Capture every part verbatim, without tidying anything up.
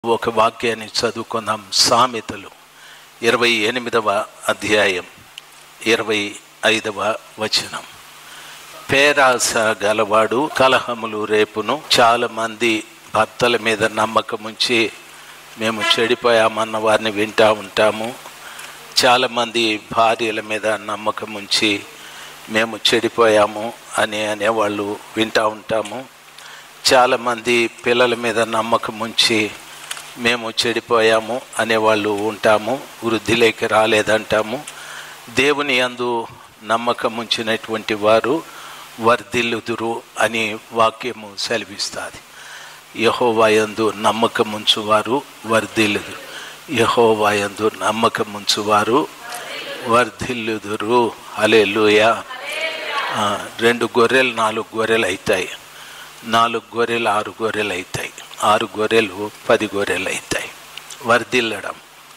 ఒక వాక్యాన్ని చదువుకుందాం. సామెతలు ఇరవై ఎనిమిదవ అధ్యాయం ఇరవై ఐదవ వచనం. పేరాస గలవాడు కలహములు రేపును. చాలా మంది భర్తల మీద నమ్మకం ఉంచి మేము చెడిపోయామన్న వారిని వింటూ ఉంటాము. చాలామంది భార్యల మీద నమ్మకం ఉంచి మేము చెడిపోయాము అని అనేవాళ్ళు వింటూ ఉంటాము. చాలామంది పిల్లల మీద నమ్మకం ఉంచి మేము చెడిపోయాము అనేవాళ్ళు ఉంటాము, వృద్ధిలోకి రాలేదంటాము. దేవుని యందు నమ్మకం ఉంచినటువంటి వారు వర్ధిల్లుదురు అని వాక్యము సెలవిస్తుంది. యెహోవా యందు నమ్మకం ఉంచువారు వర్ధిల్లుదురు. యెహోవా యందు నమ్మకం ఉంచువారు వర్ధిల్లుదురు. హల్లెలూయా. రెండు గొర్రెలు నాలుగు గొర్రెలు అవుతాయి, నాలుగు గొర్రెలు ఆరు గొర్రెలు అవుతాయి, ఆరు గొర్రెలు పది గొర్రెలు అవుతాయి. వర్ధిల్లడం.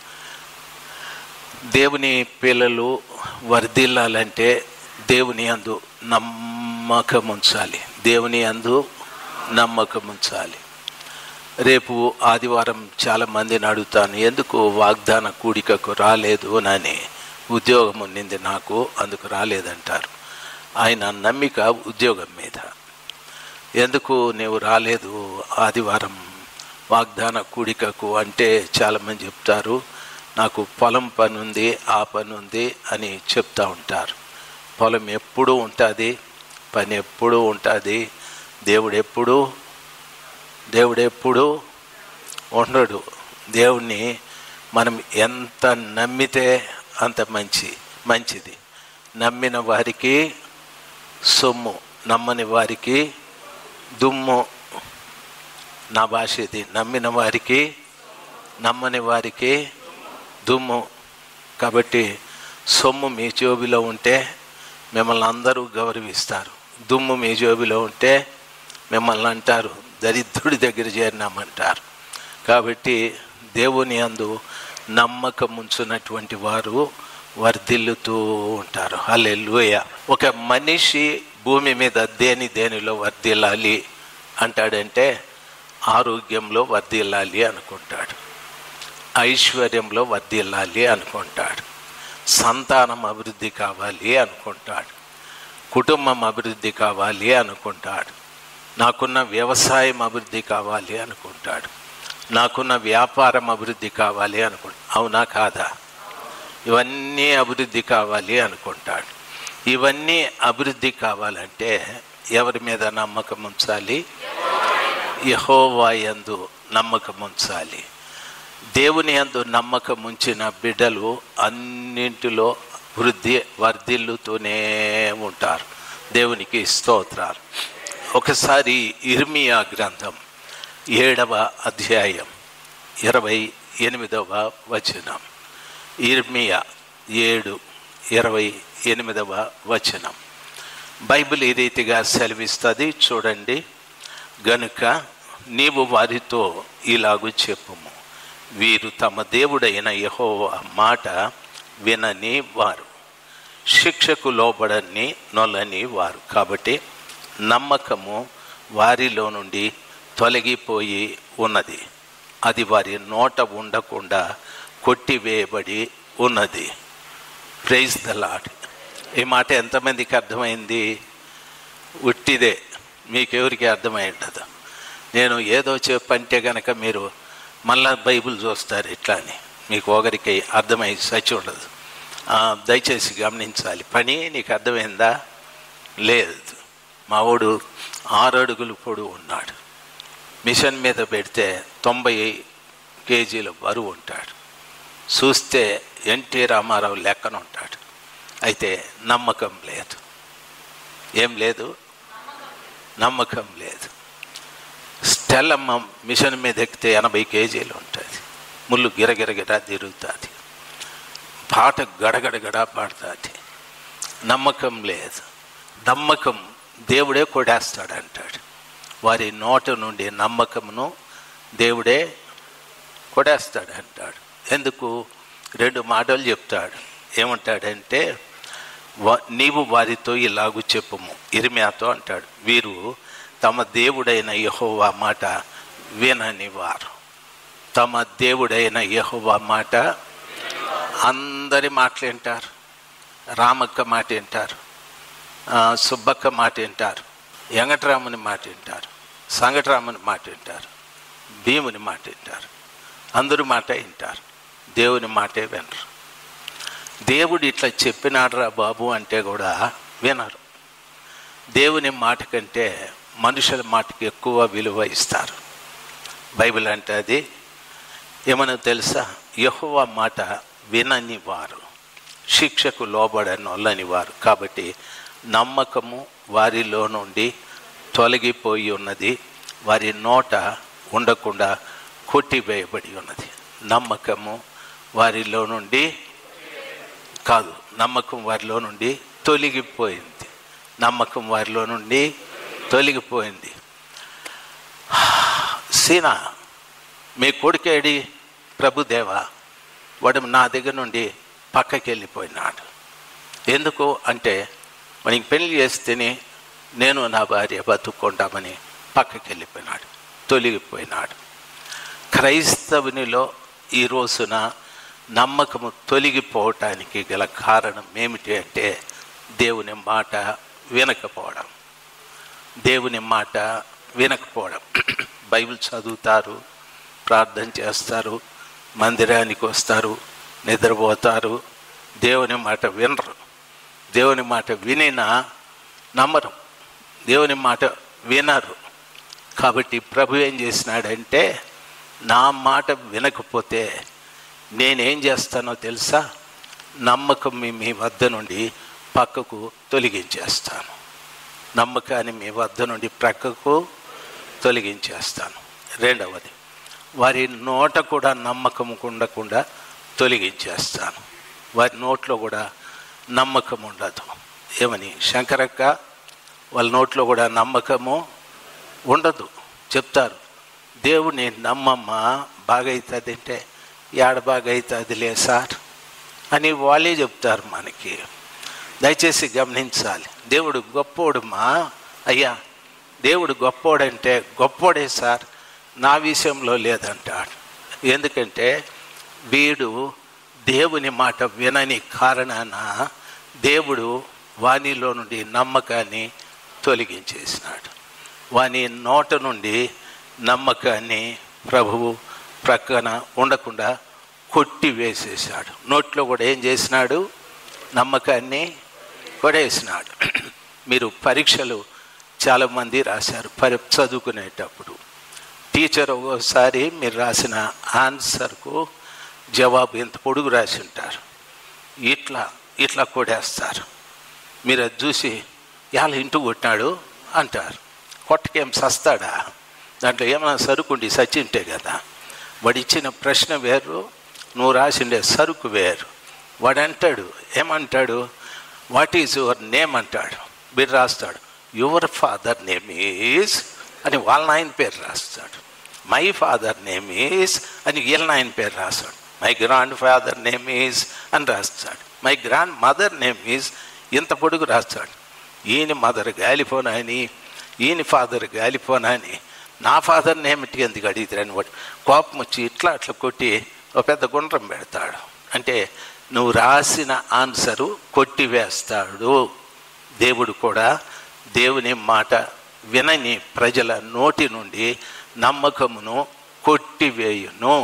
దేవుని పిల్లలు వర్ధిల్లాలంటే దేవుని యందు నమ్మకం ఉంచాలి. దేవుని యందు నమ్మకం ఉంచాలి. రేపు ఆదివారం చాలా మందిని అడుగుతాను, ఎందుకు వాగ్దాన కూడికకు రాలేదు అని. ఉద్యోగం ఉన్నింది నాకు, అందుకు రాలేదంటారు. ఆయన నమ్మిక ఉద్యోగం మీద. ఎందుకు నీవు రాలేదు ఆదివారం వాగ్దాన కూడికకు అంటే చాలామంది చెప్తారు, నాకు పొలం పని ఉంది, ఆ పని ఉంది అని చెప్తూ ఉంటారు. పొలం ఎప్పుడూ ఉంటుంది, పని ఎప్పుడూ ఉంటుంది. దేవుడు ఎప్పుడు దేవుడు ఎప్పుడు ఉండడు. దేవుణ్ణి మనం ఎంత నమ్మితే అంత మంచి మంచిది. నమ్మిన వారికి సొమ్ము, నమ్మని వారికి దుమ్ము. నా భాష ఇది. నమ్మిన వారికి నమ్మని వారికి దుమ్ము. కాబట్టి సొమ్ము మీ జోబిలో ఉంటే మిమ్మల్ని అందరూ గౌరవిస్తారు. దుమ్ము మీ జోబిలో ఉంటే మిమ్మల్ని అంటారు దరిద్రుడి దగ్గర చేరినామంటారు. కాబట్టి దేవుని యందు నమ్మకం ఉంచున్నటువంటి వారు వర్ధిల్లుతూ ఉంటారు. హల్లెలూయా. ఒక మనిషి భూమి మీద దేని దేనిలో వర్ధిల్లాలి అంటాడంటే ఆరోగ్యంలో వర్ధిల్లాలి అనుకుంటాడు, ఐశ్వర్యంలో వర్ధిల్లాలి అనుకుంటాడు, సంతానం అభివృద్ధి కావాలి అనుకుంటాడు, కుటుంబం అభివృద్ధి కావాలి అనుకుంటాడు, నాకున్న వ్యవసాయం అభివృద్ధి కావాలి అనుకుంటాడు, నాకున్న వ్యాపారం అభివృద్ధి కావాలి అనుకుంటాడు. అవునా కాదా? ఇవన్నీ అభివృద్ధి కావాలి అనుకుంటాడు. ఇవన్నీ అభివృద్ధి కావాలంటే ఎవరి మీద నమ్మకం ఉంచాలి? యెహోవా యందు నమ్మకం ఉంచాలి. దేవుని యందు నమ్మకం ఉంచిన బిడ్డలు అన్నింటిలో వృద్ధి వర్ధిల్లుతూనే ఉంటారు. దేవునికి స్తోత్రాలు. ఒకసారి ఇర్మియా గ్రంథం ఏడవ అధ్యాయం ఇరవై ఎనిమిదవ వచనం. ఇర్మియా ఏడు ఇరవై ఎనిమిదవ వచనం. బైబిల్ ఈ రీతిగా సెలవిస్తుంది, చూడండి. గనుక నీవు వారితో ఇలాగూ చెప్పుము, వీరు తమ దేవుడైన యెహోవా మాట వినని వారు, శిక్షకు లోబడని నొలని వారు. కాబట్టి నమ్మకము వారిలో నుండి తొలగిపోయి ఉన్నది, అది వారి నోట ఉండకుండా కొట్టివేయబడి ఉన్నది. Praise the Lord. ఈ మాట ఎంతమందికి అర్థమైంది? ఉట్టిదే, మీకెవరికి అర్థమై ఉండదు. నేను ఏదో చెప్పంటే కనుక మీరు మళ్ళా బైబిల్ చూస్తారు ఇట్లా అని, మీకు ఒకరికి అర్థమై సచ్చి ఉండదు. దయచేసి గమనించాలి. పని నీకు అర్థమైందా? లేదు. మా వాడు ఆరు అడుగులు పొడవు ఉన్నాడు, మిషన్ మీద పెడితే తొంభై కేజీల బరువు ఉంటాడు. చూస్తే ఎన్టీ రామారావు లెక్కన ఉంటాడు. అయితే నమ్మకం లేదు. ఏం లేదు? నమ్మకం లేదు. స్టెల్లమ్మ మిషన్ మీద ఎక్కితే ఎనభై కేజీలు ఉంటుంది, ముళ్ళు గిరగిరగిరా తిరుగుతుంది, పాట గడగడగడా పాడుతుంది. నమ్మకం లేదు. నమ్మకం దేవుడే కొడేస్తాడంటాడు. వారి నోట నుండి నమ్మకమును దేవుడే కొడేస్తాడంటాడు. ఎందుకు? రెండు మాటలు చెప్తాడు. ఏమంటాడంటే, నీవు వారితో ఇలాగూ చెప్పుము, ఇర్మియాతో అంటాడు, వీరు తమ దేవుడైన యెహోవా మాట వినని వారు. తమ దేవుడైన యెహోవా మాట అందరి మాటలు వింటారు. రామక్క మాట వింటారు, సుబ్బక్క మాట వింటారు, వెంకటరాముని మాట వింటారు, సంగటరాముని మాట వింటారు, భీముని మాట వింటారు. అందరి మాట వింటారు, దేవుని మాటే వినరు. దేవుడు ఇట్లా చెప్పినాడురా బాబు అంటే కూడా వినరు. దేవుని మాట కంటే మనుషుల మాటకి ఎక్కువ విలువ ఇస్తారు. బైబిల్ అంటే అది ఏమన్నా తెలుసా? యెహోవా మాట వినని వారు, శిక్షకు లోబడని వాళ్ళని వారు. కాబట్టి నమ్మకము వారిలో నుండి తొలగిపోయి ఉన్నది, వారి నోట ఉండకుండా కొట్టివేయబడి ఉన్నది. నమ్మకము వారిలో నుండి కాదు, నమ్మకం వారిలో నుండి తొలగిపోయింది. నమ్మకం వారిలో నుండి తొలగిపోయింది. సీనా మీ కొడుకేడి? ప్రభుదేవా, వాడు నా దగ్గర నుండి పక్కకి వెళ్ళిపోయినాడు. ఎందుకు అంటే మనకి పెళ్లి చేస్తేనే నేను నా భార్య బతుక్కుంటామని పక్కకి వెళ్ళిపోయినాడు, తొలగిపోయినాడు. క్రైస్తవునిలో ఈ రోజున నమ్మకము తొలగిపోవటానికి గల కారణం ఏమిటి అంటే దేవుని మాట వినకపోవడం. దేవుని మాట వినకపోవడం. బైబిల్ చదువుతారు, ప్రార్థన చేస్తారు, మందిరానికి వస్తారు, నిద్రపోతారు, దేవుని మాట వినరు. దేవుని మాట వినినా నమ్మరు, దేవుని మాట వినరు. కాబట్టి ప్రభు ఏం చేసినాడంటే, నా మాట వినకపోతే నేనేం చేస్తానో తెలుసా? నమ్మకం మీ మీ వద్ద నుండి పక్కకు తొలగించేస్తాను. నమ్మకాన్ని మీ వద్ద నుండి ప్రక్కకు తొలగించేస్తాను. రెండవది, వారి నోట కూడా నమ్మకం ఉండకుండా తొలగించేస్తాను. వారి నోట్లో కూడా నమ్మకం ఉండదు. ఏమని? శంకరక్క వాళ్ళ నోట్లో కూడా నమ్మకము ఉండదు. చెప్తారు, దేవుని నమ్మమ్మా బాగవుతుంది అంటే, ఏడ బాగవుతుందిలే సార్ అని వాళ్ళే చెప్తారు మనకి. దయచేసి గమనించాలి. దేవుడు గొప్పోడుమా అయ్యా, దేవుడు గొప్పోడంటే గొప్పోడే సార్, నా విషయంలో లేదంటాడు. ఎందుకంటే వీడు దేవుని మాట వినని కారణాన దేవుడు వానిలో నుండి నమ్మకాన్ని తొలగించేసినాడు. వాని నోట నుండి నమ్మకాన్ని ప్రభువు ప్రక్కన ఉండకుండా కొట్టి వేసేసాడు. నోట్లో కూడా ఏం చేసినాడు? నమ్మకాన్ని కొడేసినాడు. మీరు పరీక్షలు చాలామంది రాశారు. పరి చదువుకునేటప్పుడు టీచర్ ఒకసారి మీరు రాసిన ఆన్సర్కు జవాబు ఎంత పొడుగు రాసి ఉంటారు, ఇట్లా ఇట్లా కొడేస్తారు. మీరు అది చూసి ఎలా ఇంటూ కొట్టినాడు అంటారు. కొట్టకేం సస్తాడా? దాంట్లో ఏమైనా సరుకుండి సచ్చింటే కదా. వాడు ఇచ్చిన ప్రశ్న వేరు, నువ్వు రాసిండే సరుకు వేరు. వాడు అంటాడు, ఏమంటాడు? వాట్ ఈజ్ యువర్ నేమ్ అంటాడు. మీరు రాస్తాడు, యువర్ ఫాదర్ నేమ్ ఈజ్ అని వాళ్ళ నాయన పేరు రాస్తాడు. మై ఫాదర్ నేమ్ ఈజ్ అని వీళ్ళ నాయన పేరు రాస్తాడు. My grandfather name is అని రాస్తాడు. My grandmother name is ఇంత పొడుగు రాస్తాడు. ఈయన మదర్ గాలిపోనాని, ఈయన ఫాదర్ గాలిపోనాని, నా ఫాదర్ నేమిటి ఎందుకు అడిగితే వాడు కోపం వచ్చి ఇట్లా అట్లా కొట్టి ఒక పెద్ద గుండ్రం పెడతాడు. అంటే నువ్వు రాసిన ఆన్సరు కొట్టివేస్తాడు. దేవుడు కూడా దేవుని మాట వినని ప్రజల నోటి నుండి నమ్మకమును కొట్టివేయును.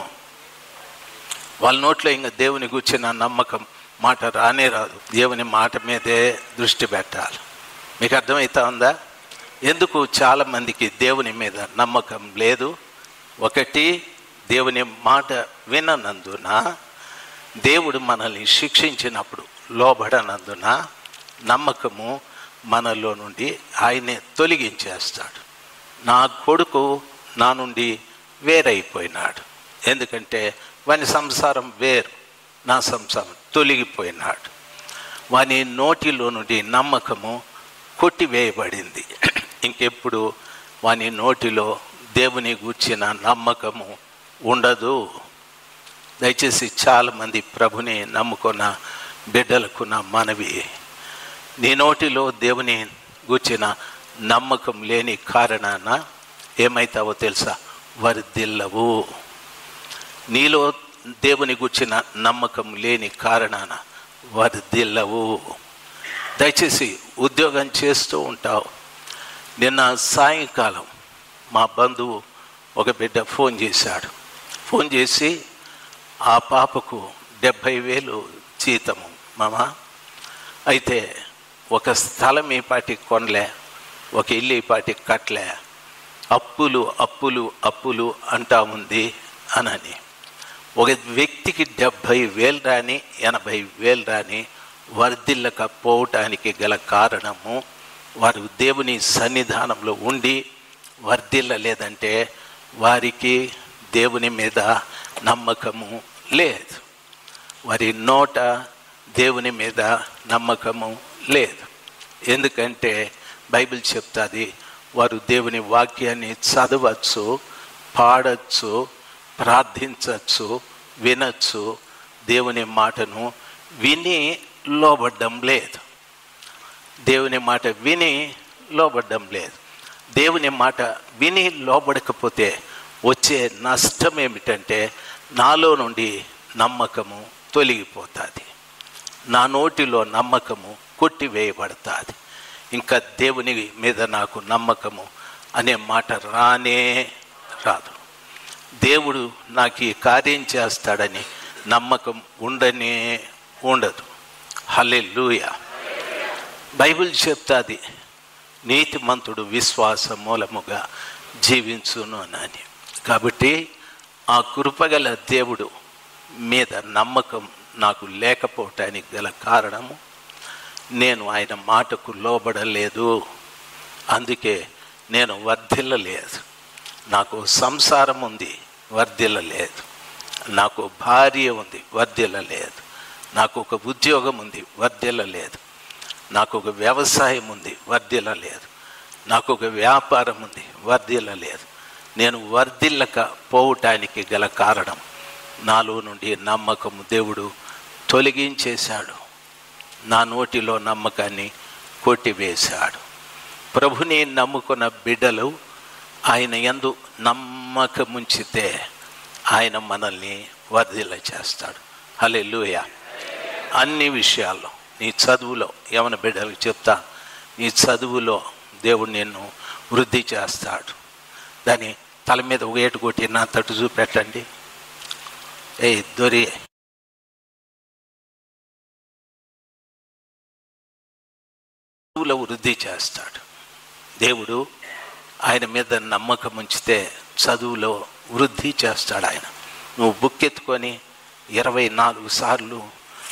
వాళ్ళ నోట్లో ఇంకా దేవుని గురించిన నమ్మకం మాట రానే రాదు. దేవుని మాట మీదే దృష్టి పెట్టాలి. మీకు అర్థమవుతా ఉందా? ఎందుకు చాలామందికి దేవుని మీద నమ్మకం లేదు? ఒకటి, దేవుని మాట విననందున, దేవుడు మనల్ని శిక్షించినప్పుడు లోబడనందున నమ్మకము మనలో నుండి ఆయనే తొలగించేస్తాడు. నా కొడుకు నా నుండి వేరైపోయినాడు, ఎందుకంటే వాని సంసారం వేరు, నా సంసారం తొలగిపోయినాడు. వాని నోటిలో నుండి నమ్మకము కొట్టివేయబడింది. ఇంకెప్పుడు వాని నోటిలో దేవుని గూర్చిన నమ్మకము ఉండదు. దయచేసి చాలామంది ప్రభుని నమ్ముకున్న బిడ్డలకు నా మనవి, నీ నోటిలో దేవుని గూర్చిన నమ్మకం లేని కారణాన ఏమైతావో తెలుసా? వర్ధిల్లవు. నీలో దేవుని గుర్చిన నమ్మకం లేని కారణాన వర్ధిల్లవు. దయచేసి ఉద్యోగం చేస్తూ ఉంటావు. నిన్న సాయంకాలం మా బంధువు ఒక బిడ్డ ఫోన్ చేశాడు. ఫోన్ చేసి ఆ పాపకు డెబ్భై వేలు జీతము మామ, అయితే ఒక స్థలం ఈ పాటికి కొనలే, ఒక ఇల్లు ఈ పాటికి కట్టలే, అప్పులు అప్పులు అప్పులు అంటా ఉంది అనని. ఒక వ్యక్తికి డెబ్భై వేలు రాని ఎనభై వేలు రాని వర్ధిల్లకపోవటానికి గల కారణము వారు దేవుని సన్నిధానంలో ఉండి వర్ధిల్లలేదంటే వారికి దేవుని మీద నమ్మకము లేదు. వారి నోట దేవుని మీద నమ్మకము లేదు. ఎందుకంటే బైబిల్ చెప్తుంది, వారు దేవుని వాక్యాన్ని చదవచ్చు, పాడచ్చు, ప్రార్థించవచ్చు, వినచ్చు, దేవుని మాటను విని లోబడ్డం లేదు. దేవుని మాట విని లోబడ్డం లేదు. దేవుని మాట విని లోబడకపోతే వచ్చే నష్టం ఏమిటంటే నాలో నుండి నమ్మకము తొలగిపోతుంది, నా నోటిలో నమ్మకము కొట్టివేయబడుతుంది. ఇంకా దేవుని మీద నాకు నమ్మకము అనే మాట రానే రాదు. దేవుడు నాకు ఈ కార్యం చేస్తాడని నమ్మకం ఉండనే ఉండదు. హల్లెలూయా. బైబిల్ చెప్తాది, నీతిమంతుడు విశ్వాస మూలముగా జీవించును అని. కాబట్టి ఆ కృపగల దేవుడు మీద నమ్మకం నాకు లేకపోవటానికి గల కారణము నేను ఆయన మాటకు లోబడలేదు. అందుకే నేను వర్ధిల్లలేదు. నాకు సంసారం ఉంది, వర్ధిల్లలేదు. నాకు భార్య ఉంది, వర్ధిల్లలేదు. నాకు ఒక ఉద్యోగం ఉంది, వర్ధిల్లలేదు. నాకు ఒక వ్యవసాయం ఉంది, వర్ధిల్లలేదు. నాకు ఒక వ్యాపారం ఉంది, వర్ధిల్లలేదు. నేను వర్ధిల్లక పోవటానికి గల కారణం నాలో నుండి నమ్మకము దేవుడు తొలగించేశాడు. నా నోటిలో నమ్మకాన్ని కొట్టివేశాడు. ప్రభుని నమ్ముకున్న బిడ్డలు ఆయన యందు నమ్మకముంచితే ఆయన మనల్ని వర్ధిల్ల చేస్తాడు. హల్లెలూయా. అన్ని విషయాల్లో, నీ చదువులో యవన బిడ్డలకు చెప్తా, నీ చదువులో దేవుడు నిన్ను వృద్ధి చేస్తాడు. దాని తల మీద ఒక ఏటు కొట్టి నా తట్టు చూపెట్టండి. ఏ దొరి చదువులో వృద్ధి చేస్తాడు దేవుడు. ఆయన మీద నమ్మకం ఉంచితే చదువులో వృద్ధి చేస్తాడు ఆయన. నువ్వు బుక్ ఎత్తుకొని ఇరవై నాలుగు సార్లు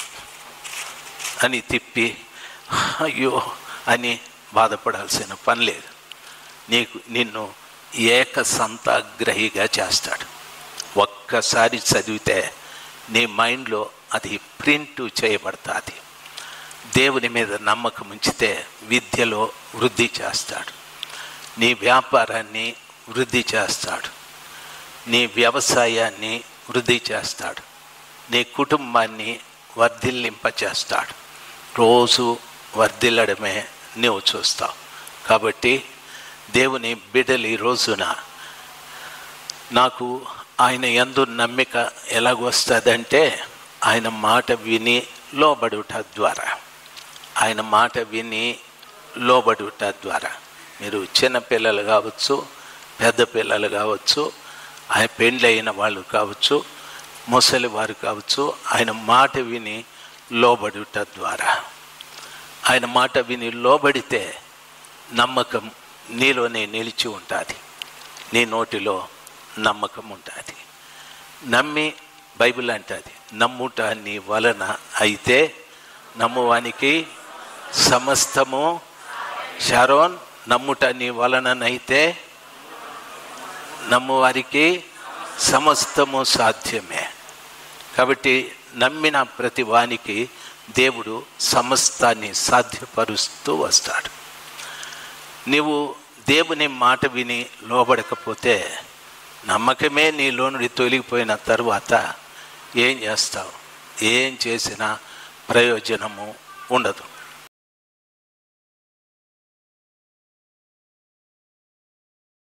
అని తిప్పి అయ్యో అని బాధపడాల్సిన పని లేదు. నీకు నిన్ను ఏక సంతాగ్రహిగా చేస్తాడు. ఒక్కసారి చదివితే నీ మైండ్లో అది ప్రింట్ చేయబడుతుంది. దేవుని మీద నమ్మకం ఉంచితే విద్యలో వృద్ధి చేస్తాడు, నీ వ్యాపారాన్ని వృద్ధి చేస్తాడు, నీ వ్యవసాయాన్ని వృద్ధి చేస్తాడు, నీ కుటుంబాన్ని వర్ధిల్లింపచేస్తాడు. రోజు వర్ధిల్లడమే నీవు చూస్తావు. కాబట్టి దేవుని బిడ్డలు ఈ రోజున నాకు ఆయన యందు నమ్మిక ఎలాగొస్తుందంటే ఆయన మాట విని లోబడుట ద్వారా, ఆయన మాట విని లోబడుట ద్వారా. మీరు చిన్నపిల్లలు కావచ్చు, పెద్ద పిల్లలు కావచ్చు, ఆయన పెండ్లైన వాళ్ళు కావచ్చు, ముసలి వారు కావచ్చు, ఆయన మాట విని లోబడుట ద్వారా. ఆయన మాట విని లోబడితే నమ్మకం నీలోనే నిలిచి ఉంటుంది, నీ నోటిలో నమ్మకం ఉంటుంది. నమ్మి బైబిల్ అంటుంది, నమ్ముట నీ వలన అయితే నమ్మువానికి సమస్తము. షారోన్, నమ్ముట నీ వలననైతే నమ్మువారికి సమస్తము సాధ్యమే. కాబట్టి నమ్మిన ప్రతి వానికి దేవుడు సమస్తాన్ని సాధ్యపరుస్తూ వస్తాడు. నీవు దేవుని మాట విని లోబడకపోతే నమ్మకమే నీలో నుండి తొలగిపోయిన తరువాత ఏం చేస్తావు? ఏం చేసినా ప్రయోజనము ఉండదు.